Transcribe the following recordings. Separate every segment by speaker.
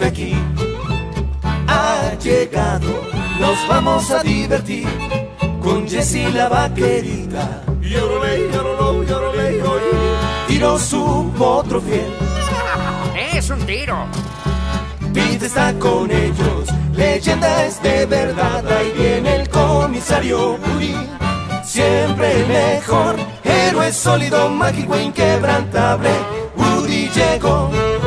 Speaker 1: príncipe aquí ha llegado. Nos vamos a divertir con Jessie la vaquerita. Tiro su potro fiel.
Speaker 2: Es un tiro.
Speaker 1: Pete está con ellos, leyenda es de verdad. Ahí viene el comisario Woody, siempre el mejor. Héroe sólido, mágico, inquebrantable. Woody llegó.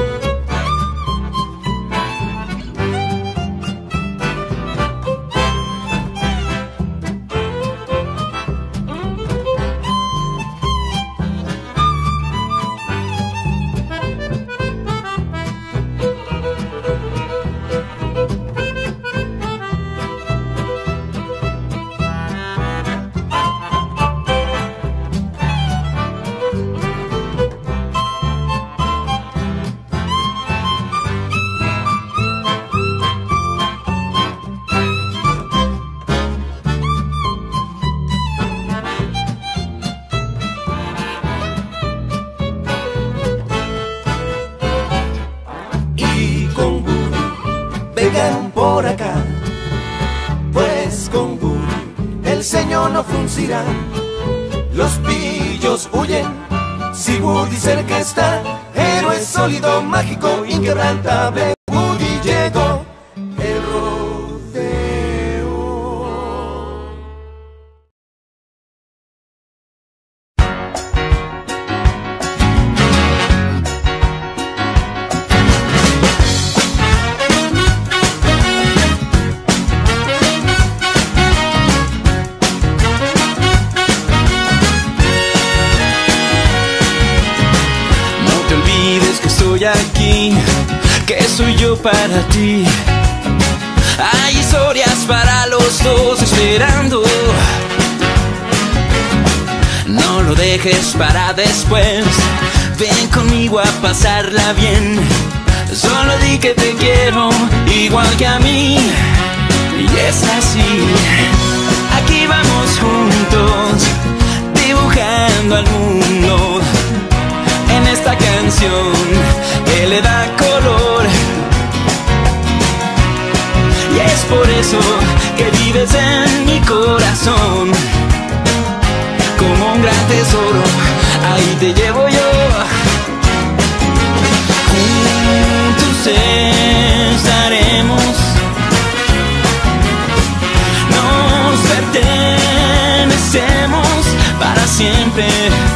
Speaker 1: Vengan por acá, pues con Woody el ceño no fruncirá. Los pillos huyen si Woody cerca está. Héroe sólido, mágico, inquebrantable. Woody llegó. El rodeo.
Speaker 3: Aquí, que soy yo para ti. Hay historias para los dos esperando. No lo dejes para después. Ven conmigo a pasarla bien. Solo di que te quiero igual que a mí. Y es así. Aquí vamos juntos, dibujando al mundo en esta canción que le da color. Y es por eso que vives en mi corazón como un gran tesoro. Ahí te llevo yo. Juntos estaremos. Nos pertenecemos para siempre.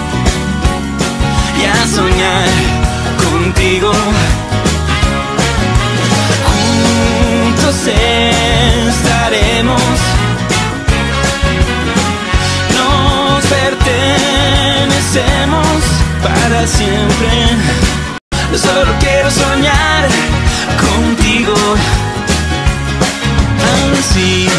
Speaker 3: Y a soñar contigo. Juntos estaremos. Nos pertenecemos para siempre. Solo quiero soñar contigo. Así.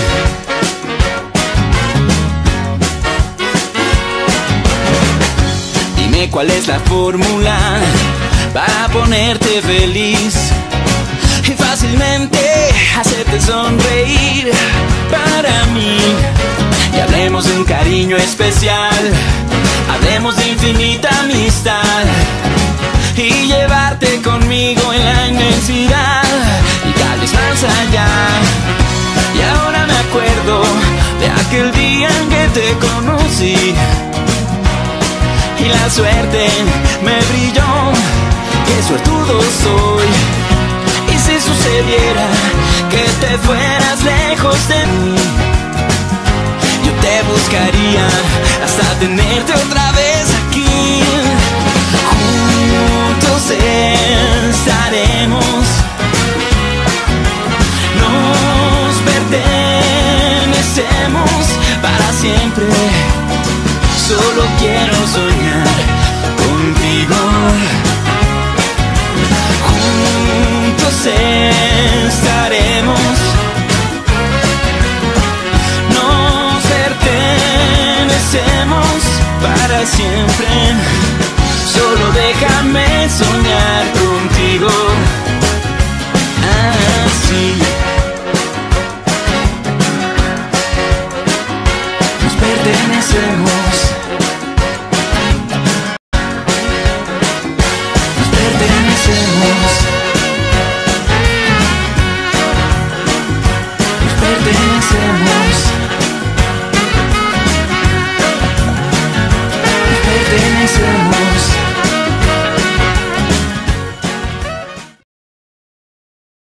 Speaker 3: Dime cuál es la fórmula para ponerte feliz y fácilmente hacerte sonreír para mí. Y hablemos de un cariño especial, hablemos de infinita amistad y llevarte conmigo en la inmensidad y tal vez más allá. Y ahora me acuerdo de aquel día en que te conocí y la suerte me brilló. Qué suertudo soy. Y si sucediera que te fueras lejos de mí, yo te buscaría hasta tenerte otra vez aquí. Juntos estaremos. Nos pertenecemos para siempre. Solo quiero soñar contigo. Juntos estaremos. Nos pertenecemos para siempre. Solo déjame soñar contigo. Así. Nos pertenecemos. Nos pertenecemos. hacemos.